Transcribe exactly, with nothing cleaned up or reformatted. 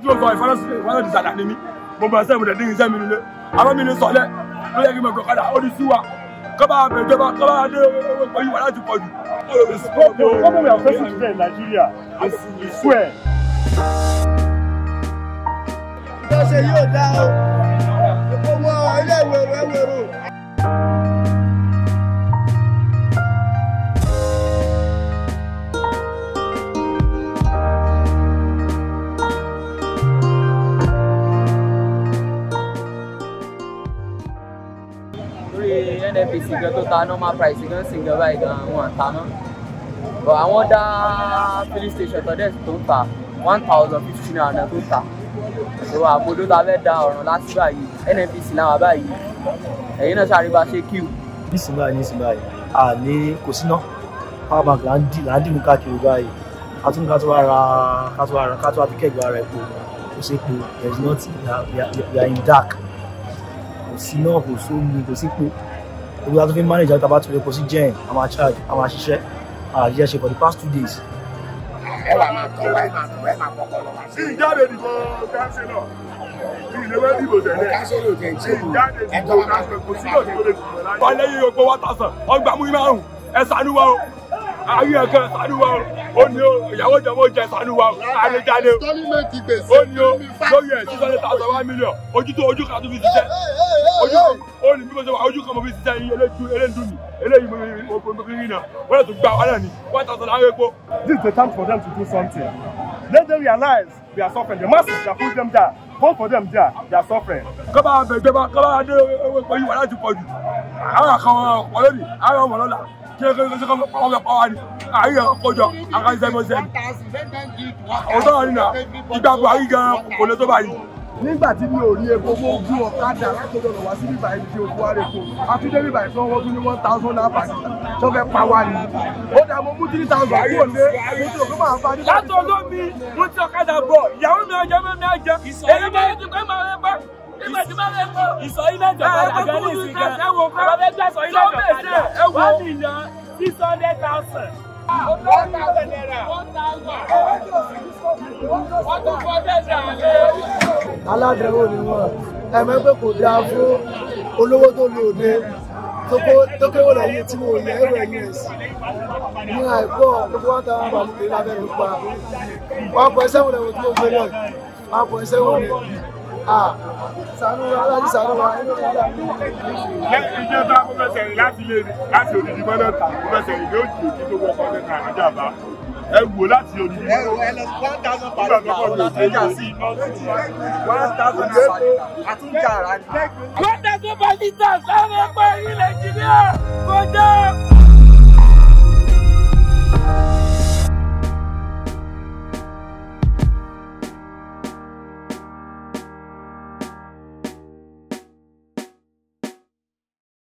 tó sọ ìfọlọ́sí ìwádìí ìsàlẹ̀ ni mí mo bá sẹ́mu dẹ̀ dín iṣẹ́ mi nílé àwọn mi ní sọ̀lẹ̀ ló yẹ kí n mọ̀ kọ́kọ́dà ó di sí wa kọ́ba àbẹ̀jọba kọ́ba adé pẹ̀lú ìwà láti pọ̀ jù. The problem we are facing today in Nigeria is fuel. Ìjọsẹ̀ yóò dá o, owó ilé ìwòrò ẹ̀wòrò. N F P C gan tó ta normal price gan sì gan báyìí gan wọn ta mọ́ but àwọn dá filling station tó dẹ̀ tó ń ta one thousand fifty naira tó ń ta so àbòdó ta fẹ́ da ọ̀ràn láti báyìí N F P C làwọn báyìí ẹ̀yin náà ṣàríbá ṣe queue. nísìnyí báyìí nísìnyí báyìí à ní kò síná power bank là ń dì là ń dì mú káàkiri báyìí àtúntò ká tó wá ra ká tó wá ra ká tó wá fi kẹ́gbẹ́ ara epo kò sí epo there is nothing we are in dark kò sí náà kò sómi kò sí epo we have to be managed out about to epo sí gen a máa charge a máa ṣiṣẹ́ àjíṣẹ́ ṣe for the past two days. ẹ wà máa tọ́ ẹ máa tọ́ ẹ máa kọ́kọ́ lọ wá sí. ìjáde ìdìbò kánsílọ̀ ìléwé ìdìbò tẹ̀lé kánsílọ̀ tẹ̀ ṣe ìjáde ìdìbò kánsílọ̀ kò sí òní tó lè dìbò láyé. wọ́n lé yíyọ pé one thousand ọgbà mú márùn ẹ ṣàánú wa o ayé ẹ̀kẹ́ ṣàánú wa o ó ní o ìyàwó jẹ̀mọ́ jẹ ṣàánú wa o àrèjáde o ó ní o lórí ẹ̀ six hundred thousand one million ojú tó ojú kan tó fi ṣiṣẹ́ ojú ó ní bí mo ṣe wà ojú kan mo fi ṣiṣẹ́ yín eléyìí mi eléyìí mo mo fi rí náà wọ́n lè tún gba wàhálà ní one thousand láwọn epo. This is the time for them to do something. Let them realize they are suffering. The masses that put them there, vote for them there, they are suffering. kọ́ba àbẹ̀jọba kọ́ba adé pẹ̀lú ìwà láti pọ̀ jù àwọn àkàwọn ọ̀pọ̀ lónìí àwọn ọmọ lọ́la kí ẹ kí ẹ kọ́ ọmọ ẹ̀pọ̀ wa ni àyè ọkọjọ àkànṣe ẹgbẹ́sẹ̀ ọ̀tọ́ wa nínú ìgbà buhari gan kò lè tó báyìí. Nígbà tí mi ò rí epo mo gún ọ̀kadà látọ̀dọ̀ lọ wá sí bíbá yìí tí o fún wa rẹ̀ epo àtúndé bíbá yìí fún wọn tún ní one thousand naira per litre tó fẹ́ pa wá ni. Ó dà mo mú three thousand kúrò lé mo tí o kó máa fa ní. látọ̀ olómi mo ti ọ̀kadà bọ̀ ìyàwó mi ọjọ́ mi ọjọ́ èyí bá yẹ ti pẹ́ máa rẹ pẹ́ nígbà tí máa rẹ pẹ́. ìsọ̀ ilé ìjọba àgbẹ̀ ní ìsìn gan ọba fẹ́ gbà sọ ilé ìjọba one million six hundred thousand. one thousand naira. one thousand. one thousand four hundred naira. aládẹ̀wò ni wọn ẹ̀mẹ́ pé kò dáa fún olówó tó lòdì tó kéwò lẹ́yìn tí mo lè ẹ̀rọ ẹ̀yìn ẹ̀sìn ní àìpọ̀ gbogbo wọn tàwọn àbàlùkè lábẹ́ ló pa one point seven ẹ̀wọ̀n tí mo gbé lọ one point seven ni sànú aláàjì sànú wa. ìjọba mo fẹ́ sẹ̀yìn láti ilé láti òdìdí mọ́nà tà mo fẹ́ sẹ̀yìn ní òjì òjì tó wọ́pọ̀ nínú àjàmbá ẹ wò láti òdìdí mọ́nà. ẹ lọ one thousand per litre àwọn àtúnjà sí one thousand per litre àtúnjà rà ní. one thousand per litre sáré pé ilẹ̀ Nàìjíríà kọjá.